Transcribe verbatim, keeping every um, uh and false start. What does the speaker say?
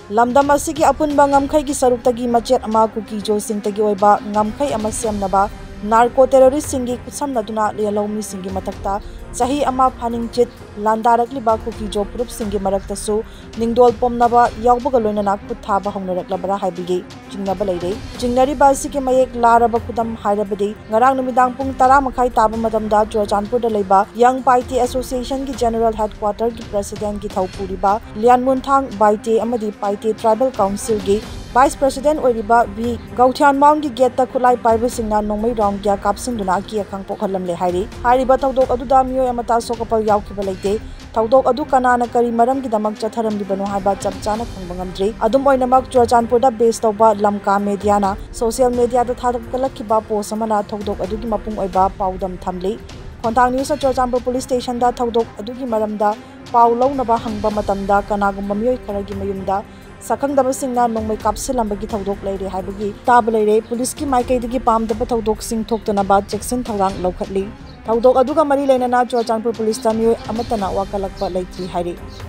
lamdam asigi apunba ngamkhai gi saruktagi machet ama kuki jo singtagi oiba ngamkhai ama semnaba narco terrorist singi kusamnaduna lelomi singi matakta chahi ama phaning chit landarakliba kuki jo group singi maraktasu ningdol pomnaba yawbaga loinana kuthaba hongnaраklabara haibigi jingnaba leire jingnari basi ke mayek laraba kudam hairabadi ngarang numidang pung tara makhai taba madamda churachanpur da leiba young party association gi general headquarter gi president gi thaupuriba lianmunthang baite amadi paite tribal council gi Vice President Oriba B. Gauthian Maung gi gate ta khulai paiba singna nongmei round gya kapsinduna ki akhang pokhalamle hairi hariba tawdok aduda miyoy amata sokapal yawkhiba leite tawdok adu kanana kari maram gi damak chatharam libano haiba chapchana khangba ngamdri adum oinamak churachanpur da base tawba lamka media na social media da thadok kalakhiba post amana tawdok adu gi mapung oiba paudam thamli Khonthang news churachanpur police station da tawdok adu gi maramda paw lawnaba hangba matamda kanagum miyoy kharagi mayumda Sakangdaba singna nongmei kapshinlamle tawdok leire haibagi taba leire police ki maikaidagi pamdaba tawdok sing thoktanaba jackson thawrang lawkhatli tawdok aduga mari leinana churachanpur police ta miyoy amatana wakalakpa leitri hairi